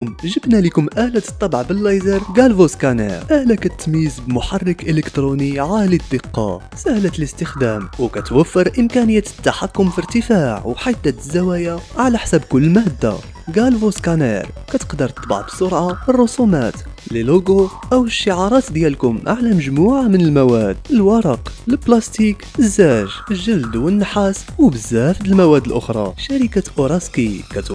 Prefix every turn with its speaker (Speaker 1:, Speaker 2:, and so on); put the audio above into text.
Speaker 1: جبنا لكم آلة الطبع بالليزر غالفو سكانر. آلة كتميز بمحرك إلكتروني عالي الدقة سهلة الاستخدام، وكتوفر إمكانية التحكم في ارتفاع وحدة الزوايا على حسب كل مادة. غالفو سكانر كتقدر تطبع بسرعة الرسومات، لي لوغو أو الشعارات ديالكم على مجموعة من المواد: الورق، البلاستيك، الزاج، الجلد والنحاس وبزاف د المواد الأخرى. شركة أوراسكي